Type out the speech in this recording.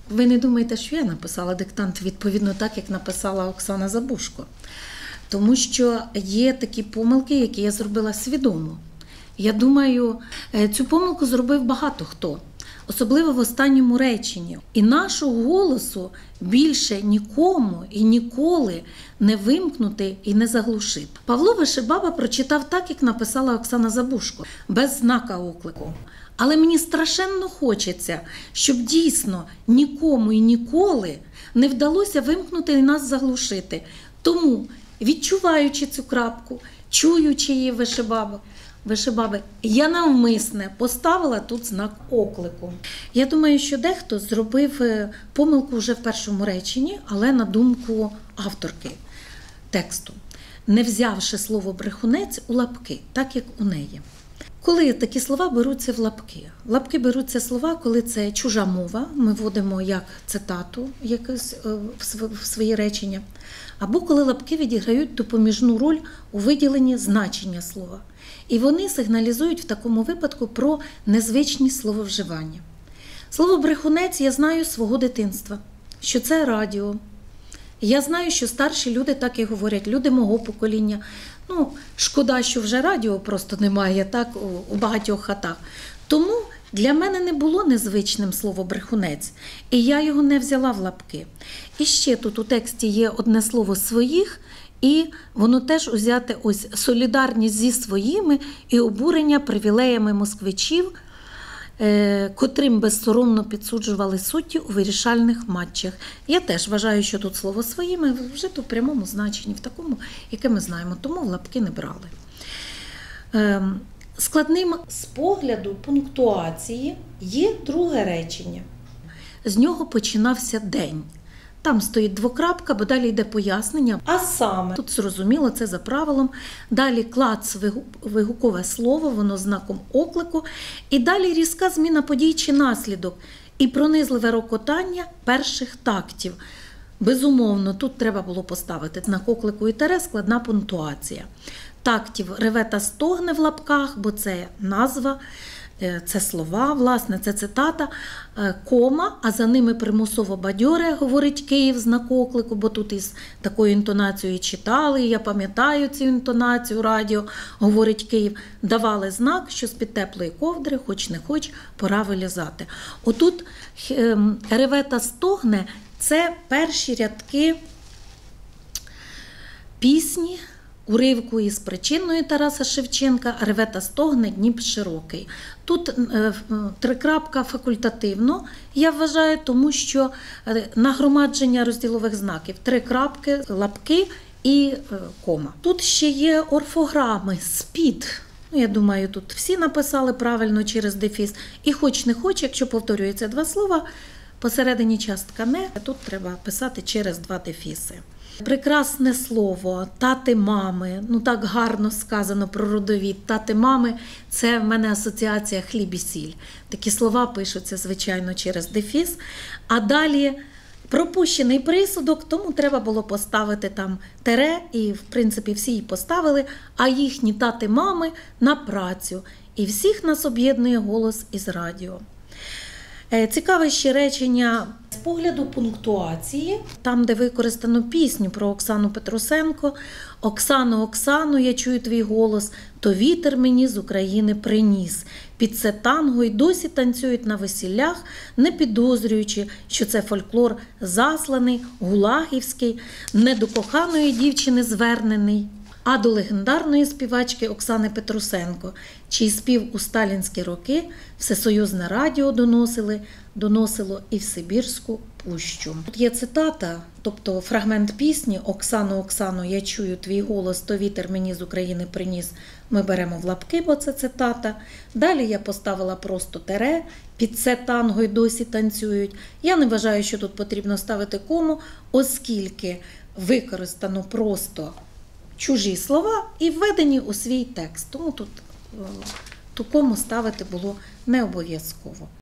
Ви не думаєте, що я написала диктант відповідно так, як написала Оксана Забушко. Тому що є такі помилки, які я зробила свідомо. Я думаю, цю помилку зробив багато хто, особливо в останньому реченні. І нашого голосу більше нікому і ніколи не вимкнути і не заглушити. Павло Вишибаба прочитав так, як написала Оксана Забушко, без знака оклику. Але мені страшенно хочеться, щоб дійсно нікому і ніколи не вдалося вимкнути і нас заглушити. Тому, відчуваючи цю крапку, чуючи її Вишибаби, я навмисне поставила тут знак оклику. Я думаю, що дехто зробив помилку вже в першому реченні, але на думку авторки тексту, не взявши слово «брехунець» у лапки, так як у неї. Коли такі слова беруться в лапки? Лапки беруться слова, коли це чужа мова, ми вводимо як цитату якусь в свої речення, або коли лапки відіграють допоміжну роль у виділенні значення слова. І вони сигналізують в такому випадку про незвичність слововживання. Слово «брехунець» я знаю з свого дитинства, що це радіо. Я знаю, що старші люди так і говорять, люди мого покоління. Шкода, що вже радіо просто немає так у багатьох хатах. Тому для мене не було незвичним слово «брехунець», і я його не взяла в лапки. І ще тут у тексті є одне слово «своїх», і воно теж узяте ось солідарність зі своїми і обурення привілеями москвичів, котрим безсоромно підсуджували судді у вирішальних матчах. Я теж вважаю, що тут слово «своїми» вже тут в прямому значенні, в такому, яке ми знаємо, тому в лапки не брали. Складним з погляду пунктуації є друге речення. З нього починався день. Там стоїть двокрапка, бо далі йде пояснення. А саме, тут зрозуміло, це за правилом. Далі клац вигукове слово, воно знаком оклику. І далі різка зміна подій чи наслідок. І пронизливе рокотання перших тактів. Безумовно, тут треба було поставити знак оклику і тире, складна пунктуація. Тактів реве та стогне в лапках, бо це назва. Це слова, власне, це цитата, кома, а за ними примусово бадьоре, говорить Київ, знак оклику, бо тут із такою інтонацією читали, я пам'ятаю цю інтонацію радіо, говорить Київ, давали знак, що з-під теплої ковдри, хоч не хоч, пора вилізати. Отут реве та стогне – це перші рядки пісні, уривку із причиною Тараса Шевченка «Реве та стогне Дніп широкий». Тут трикрапка факультативно, я вважаю, тому що нагромадження розділових знаків. Три крапки, лапки і кома. Тут ще є орфограми «спід». Я думаю, тут всі написали правильно через дефіс. І хоч не хоч, якщо повторюється два слова, посередині частка «не», тут треба писати через два дефіси. Прекрасне слово «тати-мами», так гарно сказано про родовід. «Тати-мами» – це в мене асоціація хліб і сіль. Такі слова пишуться, звичайно, через дефіс. А далі пропущений присудок, тому треба було поставити там тире, і, в принципі, всі її поставили, а їхні тати-мами на працю. І всіх нас об'єднує голос із радіо. Цікаве ще речення з погляду пунктуації, там, де використано пісню про Оксану Петрусенко. «Оксано, Оксано, я чую твій голос, то вітер мені з України приніс. Під це танго й досі танцюють на весіллях, не підозрюючи, що це фольклор засланий, гулагівський, не до коханої дівчини звернений, а до легендарної співачки Оксани Петрусенко, чий спів у сталінські роки Всесоюзне радіо доносило і в Сибірську пущу». Тут є цитата, тобто фрагмент пісні «Оксано, Оксано, я чую твій голос, то вітер мені з України приніс». Ми беремо в лапки, бо це цитата. Далі я поставила просто тире, під це танго й досі танцюють. Я не вважаю, що тут потрібно ставити кому, оскільки використано просто чужі слова і введені у свій текст. Тому тут ту кому ставити було не обов'язково.